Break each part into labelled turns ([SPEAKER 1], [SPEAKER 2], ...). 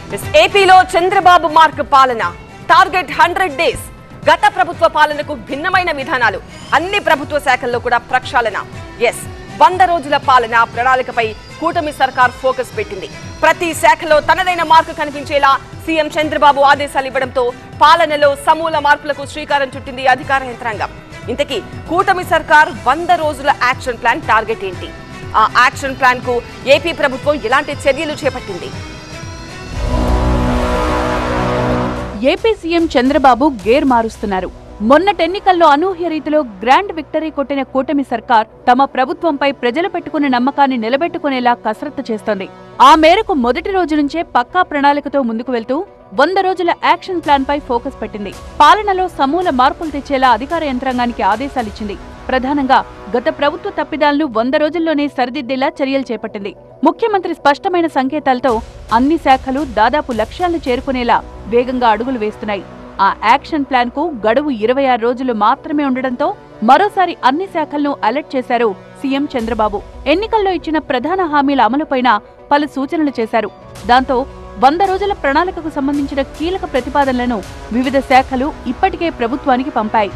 [SPEAKER 1] ఏపీలో చంద్రబాబు మార్క్ పాలన target 100 days. గత ప్రభుత్వ పాలనకు భిన్నమైన విధానాలు. అన్ని ప్రభుత్వ శాఖల్లో కూడా ప్రక్షాళన. 100 రోజుల పాలన ప్రణాళికపై కూటమి సర్కార్ ఫోకస్ పెట్టింది. ప్రతి శాఖలో తనదైన మార్కు కనిపించేలా సీఎం చంద్రబాబు ఆదేశాలు ఇవ్వడంతో పాలనలో సమూల మార్పులకు శ్రీకారం చుట్టింది అధికార యంత్రాంగం. ఇంతకీ కూటమి సర్కార్ 100 రోజుల యాక్షన్ ప్లాన్ టార్గెట్ ఏంటి? ఆ యాక్షన్ ప్లాన్ కు ఏపీ ప్రభుత్వం ఎలాంటి చర్యలు చేపట్టింది?
[SPEAKER 2] ఏపీ సీఎం చంద్రబాబు గేర్ మారుస్తున్నారు. మొన్నటి ఎన్నికల్లో అనూహ్య రీతిలో గ్రాండ్ విక్టరీ కొట్టిన కూటమి సర్కార్ తమ ప్రభుత్వంపై ప్రజలు పెట్టుకున్న నమ్మకాన్ని నిలబెట్టుకునేలా కసరత్తు చేస్తోంది. ఆ మేరకు మొదటి రోజు నుంచే పక్కా ప్రణాళికతో ముందుకు వెళ్తూ 100 రోజుల యాక్షన్ ప్లాన్ పై ఫోకస్ పెట్టింది. పాలనలో సమూల మార్పులు తెచ్చేలా అధికార యంత్రాంగానికి ఆదేశాలిచ్చింది. ప్రధానంగా గత ప్రభుత్వ తప్పిదాలను 100 రోజుల్లోనే సరిదిద్దేలా చర్యలు చేపట్టింది. ముఖ్యమంత్రి స్పష్టమైన సంకేతాలతో అన్ని శాఖలు దాదాపు లక్ష్యాలను చేరుకునేలా వేగంగా అడుగులు వేస్తున్నాయి. ఆ యాక్షన్ ప్లాన్ కు గడువు 26 రోజులు మాత్రమే ఉండడంతో మరోసారి అన్ని శాఖలను అలర్ట్ చేశారు సీఎం చంద్రబాబు. ఎన్నికల్లో ఇచ్చిన ప్రధాన హామీల అమలుపైన పలు సూచనలు చేశారు. దాంతో 100 రోజుల ప్రణాళికకు సంబంధించిన కీలక ప్రతిపాదనలను వివిధ శాఖలు ఇప్పటికే ప్రభుత్వానికి పంపాయి.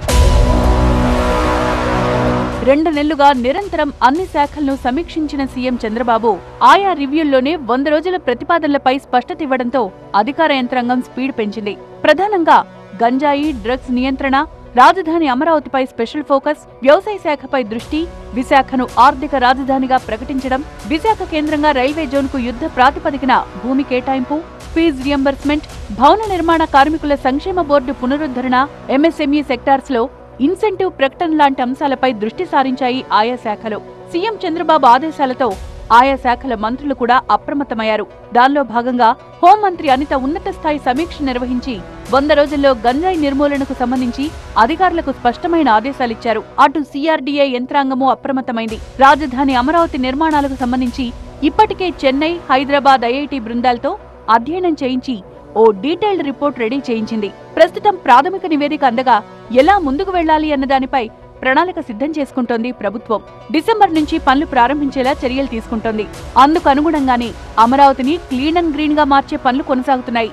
[SPEAKER 2] 2 నెలలుగా నిరంతరం అన్ని శాఖలను సమీక్షించిన సీఎం చంద్రబాబు ఆయా రివ్యూల్లోనే 100 రోజుల ప్రతిపాదనలపై స్పష్టత ఇవ్వడంతో అధికార యంత్రాంగం స్పీడ్ పెంచింది. ప్రధానంగా గంజాయి, డ్రగ్స్ నియంత్రణ, రాజధాని అమరావతిపై స్పెషల్ ఫోకస్, వ్యవసాయ శాఖపై దృష్టి, విశాఖను ఆర్థిక రాజధానిగా ప్రకటించడం, విశాఖ కేంద్రంగా రైల్వే జోన్కు యుద్ధ ప్రాతిపదికన భూమి కేటాయింపు, ఫీజు రియంబర్స్మెంట్, భవన నిర్మాణ కార్మికుల సంక్షేమ బోర్డు పునరుద్ధరణ, ఎంఎస్ఎంఈ సెక్టార్స్ లో ఇన్సెంటివ్ ప్రకటన లాంటి అంశాలపై దృష్టి సారించాయి ఆయా శాఖలు. సీఎం చంద్రబాబు ఆదేశాలతో ఆయా శాఖల మంత్రులు కూడా అప్రమత్తమయ్యారు. దానిలో భాగంగా హోంమంత్రి అనిత ఉన్నత స్థాయి సమీక్ష నిర్వహించి 100 రోజుల్లో గంజాయి నిర్మూలనకు సంబంధించి అధికారులకు స్పష్టమైన ఆదేశాలిచ్చారు. అటు సిఆర్డీఏ యంత్రాంగమూ అప్రమత్తమైంది. రాజధాని అమరావతి నిర్మాణాలకు సంబంధించి ఇప్పటికే చెన్నై, హైదరాబాద్ ఐఐటీ బృందాలతో అధ్యయనం చేయించి ఓ డీటెయిల్డ్ రిపోర్ట్ రెడీ చేయించింది. ప్రస్తుతం ప్రాథమిక నివేదిక అందగా ఎలా ముందుకు వెళ్లాలి అన్న దానిపై ప్రణాళిక సిద్ధం చేసుకుంటోంది ప్రభుత్వం. డిసెంబర్ నుంచి పనులు ప్రారంభించేలా చర్యలు తీసుకుంటోంది. అందుకు అనుగుణంగానే అమరావతిని క్లీన్ అండ్ గ్రీన్ గా మార్చే పనులు కొనసాగుతున్నాయి.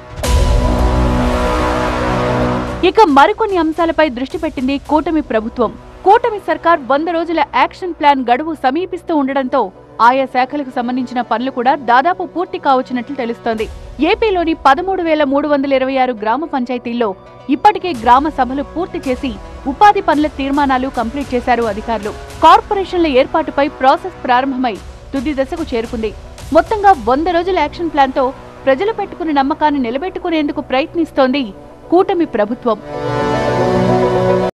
[SPEAKER 2] ఇక మరికొన్ని అంశాలపై దృష్టి పెట్టింది కూటమి ప్రభుత్వం. కూటమి సర్కార్ 100 రోజుల యాక్షన్ ప్లాన్ గడువు సమీపిస్తూ ఉండడంతో ఆయా శాఖలకు సంబంధించిన పనులు కూడా దాదాపు పూర్తి కావచ్చినట్లు తెలుస్తోంది. ఏపీలోని 13,326 గ్రామ పంచాయతీల్లో ఇప్పటికే గ్రామ సభలు పూర్తి చేసి ఉపాధి పనుల తీర్మానాలు కంప్లీట్ చేశారు అధికారులు. కార్పొరేషన్ల ఏర్పాటుపై ప్రాసెస్ ప్రారంభమై తుది దశకు చేరుకుంది. మొత్తంగా 100 రోజుల యాక్షన్ ప్లాన్ తో ప్రజలు పెట్టుకున్న నమ్మకాన్ని నిలబెట్టుకునేందుకు ప్రయత్నిస్తోంది కూటమి ప్రభుత్వం.